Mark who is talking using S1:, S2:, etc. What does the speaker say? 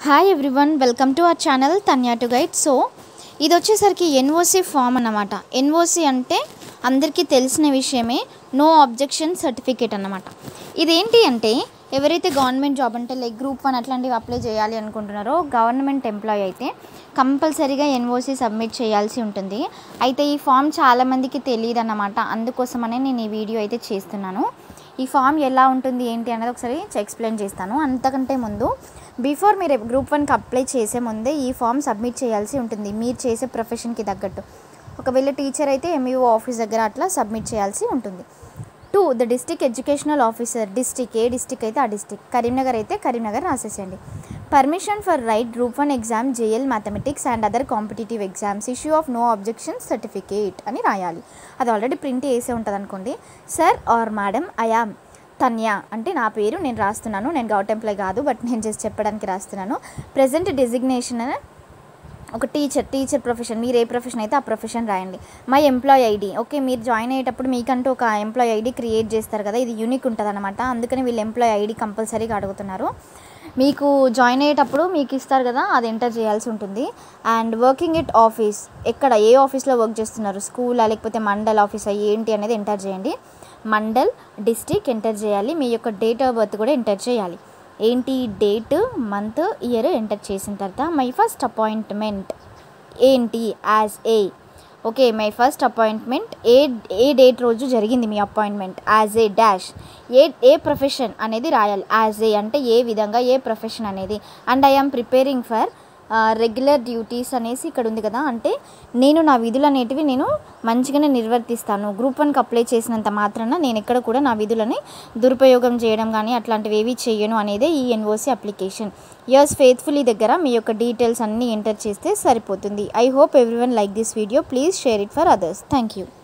S1: Hi everyone, welcome to our channel Tanya to guide. So ఇది వచ్చేసరికి NOC form అన్నమాట. NOC అంటే అందరికీ తెలిసిన విషయమే, నో అబ్జెక్షన్ సర్టిఫికేట్ అన్నమాట. ఇదేంటి అంటే ఎవరైతే గవర్నమెంట్ జాబ్ అంటే లైక్ గ్రూప్ 1 అట్లాంటివి అప్లై చేయాలి అనుకుంటున్నారో గవర్నమెంట్ ఎంప్లాయీ అయితే కంపల్సరీగా ఎన్ఓసి సబ్మిట్ చేయాల్సి ఉంటుంది. అయితే ఈ ఫామ్ చాలామందికి తెలియదు అన్నమాట. అందుకోసమనే నేను ఈ వీడియో అయితే చేస్తున్నాను. ఈ ఫామ్ ఎలా ఉంటుంది ఏంటి అనేది ఒకసారి ఎక్స్ప్లెయిన్ చేస్తాను. అంతకంటే ముందు బిఫోర్ మీరు గ్రూప్ 1కి అప్లై చేసే ముందే ఈ ఫామ్ సబ్మిట్ చేయాల్సి ఉంటుంది మీరు చేసే ప్రొఫెషన్కి తగ్గట్టు. ఒకవేళ టీచర్ అయితే ఎంఈఓ ఆఫీస్ దగ్గర అట్లా సబ్మిట్ చేయాల్సి ఉంటుంది. 2 the district educational officer, district ఏ డిస్ట్రిక్ట్ అయితే ఆ డిస్ట్రిక్ట్, కరీంనగర్ అయితే కరీంనగర్ రాసేసేయండి. Permission for write group 1 exam, JL mathematics and other competitive exams, issue of no objection certificate అని రాయాలి. అది ఆల్రెడీ ప్రింట్ చేసే ఉంటుంది అనుకోండి. Sir or madam, I am Tanya అంటే నా పేరు, నేను రాస్తున్నాను. నేను గవర్నమెంట్ ఎంప్లాయ్ కాదు, బట్ నేను జస్ట్ చెప్పడానికి రాస్తున్నాను. ప్రజెంట్ డెసిగ్నేషన్ ఒక టీచర్ ప్రొఫెషన్, మీరు ఏ ప్రొఫెషన్ అయితే ఆ ప్రొఫెషన్ రాయండి. మై ఎంప్లాయ్ ఐడి, ఓకే మీరు జాయిన్ అయ్యేటప్పుడు మీకంటూ ఒక ఎంప్లాయ్ ఐడి క్రియేట్ చేస్తారు కదా, ఇది యూనిక్ ఉంటుంది అనమాట. అందుకని వీళ్ళు ఎంప్లాయ్ ఐడి కంపల్సరీగా అడుగుతున్నారు. మీకు జాయిన్ అయ్యేటప్పుడు మీకు ఇస్తారు కదా, అది ఎంటర్ చేయాల్సి ఉంటుంది. అండ్ వర్కింగ్ ఎట్ ఆఫీస్, ఎక్కడ ఏ ఆఫీస్లో వర్క్ చేస్తున్నారు, స్కూలా లేకపోతే మండల్ ఆఫీసా ఏంటి అనేది ఎంటర్ చేయండి. మండల్, డిస్ట్రిక్ట్ ఎంటర్ చేయాలి. మీ యొక్క డేట్ ఆఫ్ బర్త్ కూడా ఎంటర్ చేయాలి. ఏంటి డేట్, మంత్, ఇయర్ ఎంటర్ చేసిన తర్వాత మై ఫస్ట్ అపాయింట్మెంట్ ఏంటి as a, okay my first appointment ఏ డేట్ రోజు జరిగింది మీ అపాయింట్మెంట్, యాజ్ ఏ డాష్, ఏ ప్రొఫెషన్ అనేది రాయాలి. యాజ్ ఏ అంటే ఏ విధంగా, ఏ ప్రొఫెషన్ అనేది. And I am preparing for regular duties అనేసి ఇక్కడ ఉంది కదా, అంటే నేను నా విధులు అనేటివి నేను మంచిగానే నిర్వర్తిస్తాను. గ్రూప్ 1కి అప్లై చేసినంత మాత్రాన నేను ఎక్కడ కూడా నా విధులని దురుపయోగం చేయడం కానీ అట్లాంటివి ఏవి చేయను అనేదే ఈ ఎన్ఓసి అప్లికేషన్. యోర్స్ ఫెయిత్ఫుల్లీ దగ్గర మీ యొక్క డీటెయిల్స్ అన్నీ ఎంటర్ చేస్తే సరిపోతుంది. I hope everyone like this video. Please share it for others. Thank you.